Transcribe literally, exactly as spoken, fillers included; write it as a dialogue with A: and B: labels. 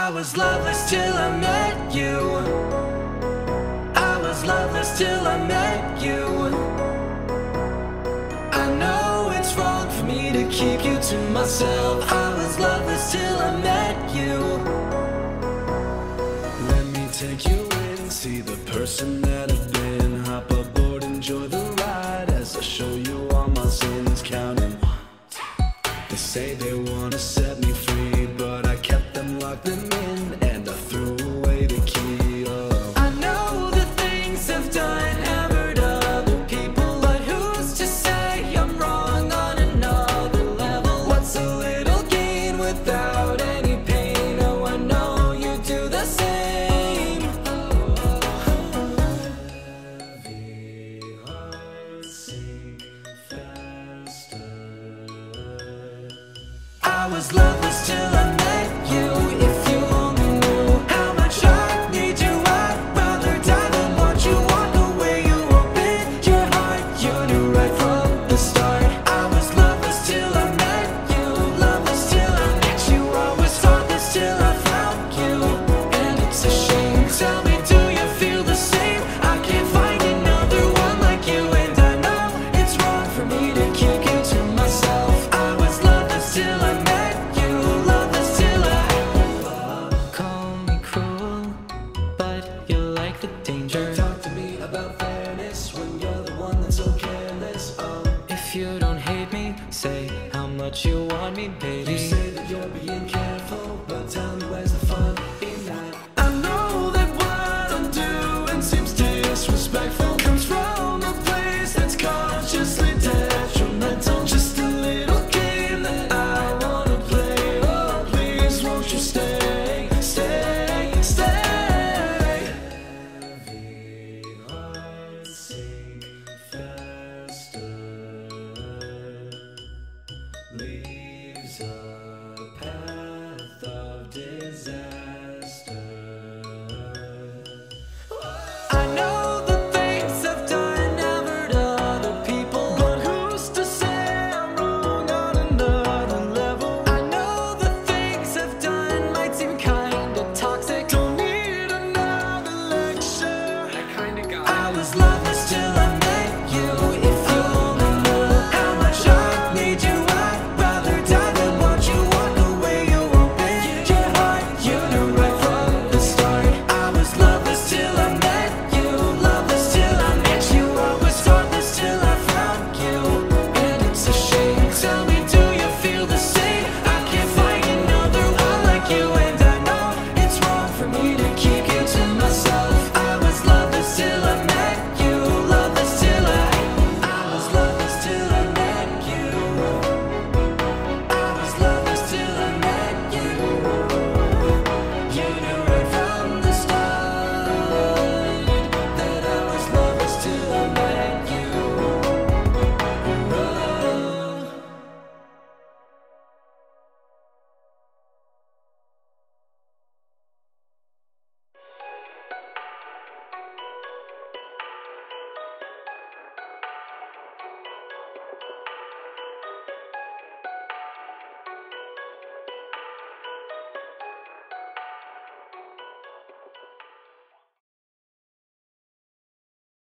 A: I was loveless till I met you. I was loveless till I met you. I know it's wrong for me to keep you to myself. I was loveless till I met you. Let me take you in, see the person that I've been. Hop aboard, enjoy the ride as I show you all my sins. Counting one, two. They say they wanna set me free, but I kept them locked them in, and I threw away the key. Oh. I know the things I've done have hurt other people, but who's to say I'm wrong on another level? What's a little gain without any pain? Oh, I know you do the same. Heavy hearts sink faster. I was loveless till I met you. If you only knew how much I need you, I'd rather die than watch you walk away. You opened your heart, you knew right from the start. I was loveless till I met you, loveless till I met you. I was heartless till I found you, and it's a shame. Tell me, do you feel the same? I can't find another one like you, and I know it's wrong for me to keep you to myself. I was loveless till I met you, loveless till I. Call me cruel, but you like the danger. Talk to me about fairness when you're the one that's so careless. Um, if you don't hate me, say how much you want me, baby. You say that you're being careful, but tell me where's the fun in that? I know that what I'm doing seems disrespectful, comes from a place that's consciously detrimental. Just a little game that I wanna play. Oh, please won't you stay, stay, stay. Heavy hearts sink faster. Leaves a path of disaster. I know the things I've done have hurt other people, but who's to say I'm wrong on another level? I know the things I've done might seem kinda toxic. Don't need another lecture. I kinda got it. I was loveless till I met you. If you only knew how much I need you, I'd rather die than watch you walk away. You opened your heart, you knew right from the start. I was loveless till I met you, loveless till I met you. I was heartless till I found you, and it's a shame. Tell me, do you feel the same? I can't find another one like you, and I know it's wrong for me to keep you to myself. I was loveless till I met you, loveless till I. I was loveless till I met you. I was loveless till I met you. You knew right from the start that I was loveless till I met you. Oh.